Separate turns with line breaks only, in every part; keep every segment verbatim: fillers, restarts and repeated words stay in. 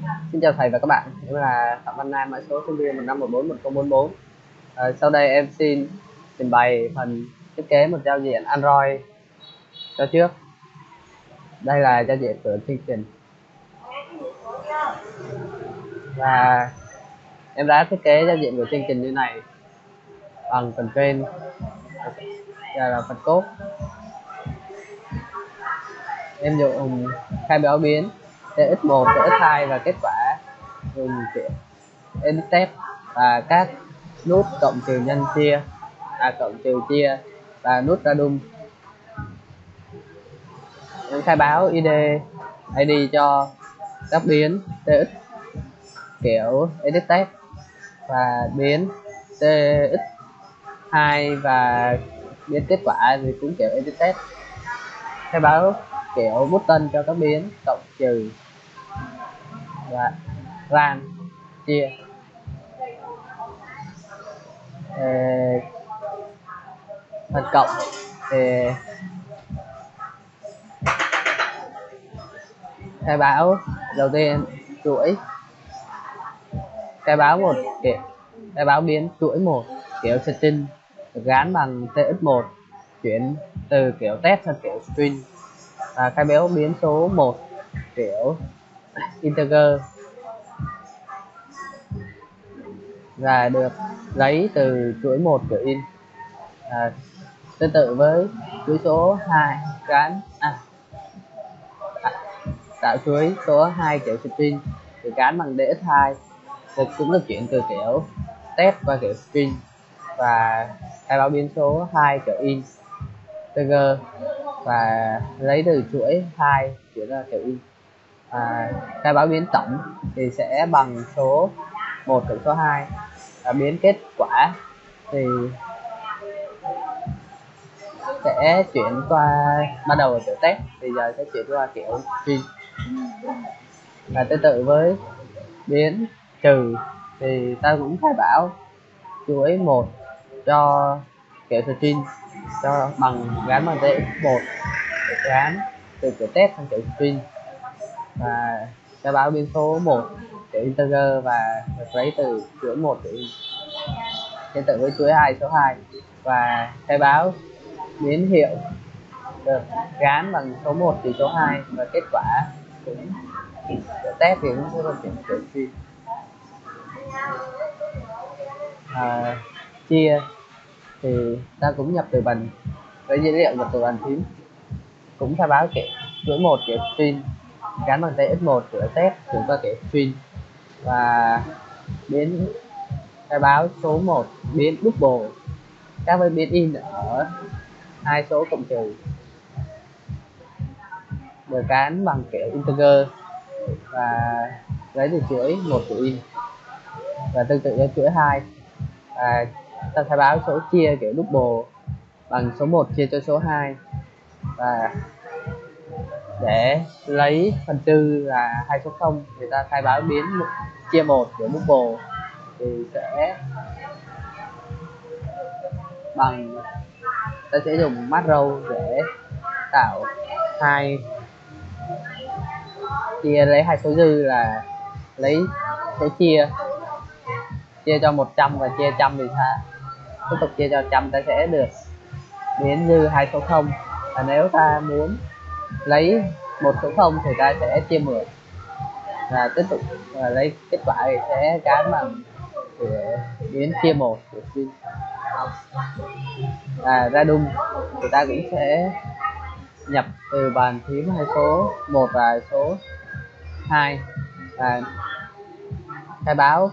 Xin chào thầy và các bạn, em là Phạm Văn Nam, mã số sinh viên một năm một bốn một không bốn bốn. À, sau đây em xin trình bày phần thiết kế một giao diện Android cho trước. Đây là giao diện của chương trình và em đã thiết kế giao diện của chương trình như này bằng phần trên, đây là phần code. Em dùng khai báo biến T X một, T X hai và kết quả dùng kiểu edit test và các nút cộng trừ nhân chia, à, cộng trừ chia và nút random. Em khai báo i đê i đê cho các biến tx kiểu edit test và biến tx hai và biến kết quả thì cũng kiểu edit test. Khai báo kiểu button cho các biến cộng trừ và ran chia. Ờ, phần cộng thì khai báo đầu tiên chuỗi, khai báo một kiểu khai báo biến chuỗi một kiểu string được gắn bằng T X một chuyển từ kiểu test sang kiểu string, và khai báo biến số một kiểu integer và được lấy từ chuỗi một kiểu in. À, tương tự với chuỗi số hai gắn à, tạo chuỗi số hai kiểu string được gắn bằng D X hai được cũng được chuyển từ kiểu test qua kiểu string, và khai báo biến số hai kiểu in integer và lấy từ chuỗi hai chuyển ra kiểu in. À, khai báo biến tổng thì sẽ bằng số một cộng số hai, và biến kết quả thì sẽ chuyển qua, ban đầu là kiểu test bây giờ sẽ chuyển qua kiểu string. Và tương tự với biến trừ thì ta cũng khai báo chuỗi một cho kiểu string cho bằng gắn bằng tx một để gắn từ kiểu test sang kiểu string, và khai báo biến số một kiểu integer và được lấy từ chuỗi một kiểu in. Tương tự với chuỗi hai số hai, và khai báo biến hiệu được gắn bằng số một trừ số hai và kết quả cũng kiểu test thì cũng sẽ chuyển kiểu string. À, chia thì ta cũng nhập từ vần với dữ liệu nhập từ bàn phím, cũng khai báo kiểu chuỗi một kiểu string gắn bằng T X một kiểu test chuyển qua kiểu string, và biến khai báo số một biến double khác với biến in ở hai số cộng trừ được gắn bằng kiểu integer và lấy từ chuỗi một kiểu in. Và tương tự cho chuỗi hai, và ta khai báo số chia kiểu double bằng số một chia cho số hai, và để lấy phần tư là hai số không thì ta khai báo biến chia một kiểu double thì sẽ bằng, ta sẽ dùng macro để tạo hai chia lấy hai số dư là lấy số chia chia cho một trăm và chia trăm thì ta tiếp tục chia cho trăm, ta sẽ được biến dư hai số không. Và nếu ta muốn lấy một số không thì ta sẽ chia mười, và tiếp tục và lấy kết quả thì sẽ gắn bằng biến chia một của string. À, ra đung thì ta cũng sẽ nhập từ bàn phím hai số một và số hai, và khai báo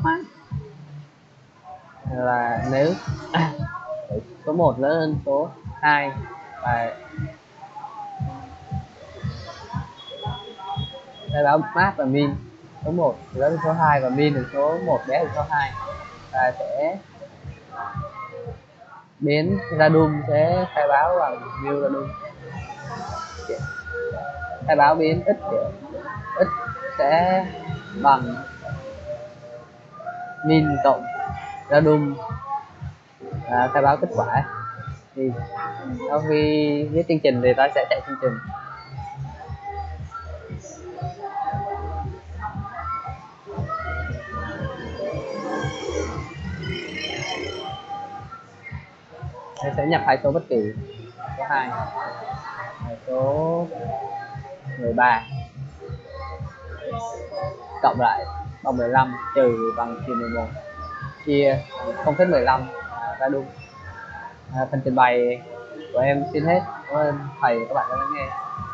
là nếu số một lớn hơn số hai, và khai báo max và min, số một lớn hơn số hai và min là số một bé hơn số hai, và sẽ biến random sẽ khai báo bằng new random. Khai báo biến x kiểu x sẽ bằng min cộng random, à, khai báo kết quả. Thì sau khi viết chương trình thì ta sẽ chạy chương trình. Em sẽ nhập hai số bất kỳ, số hai và số mười ba, cộng lại bằng mười lăm trừ bằng trừ mười một, chia không phẩy mười lăm à, ra đúng. À, phần trình bày của em xin hết, cảm ơn thầy và các bạn đã lắng nghe.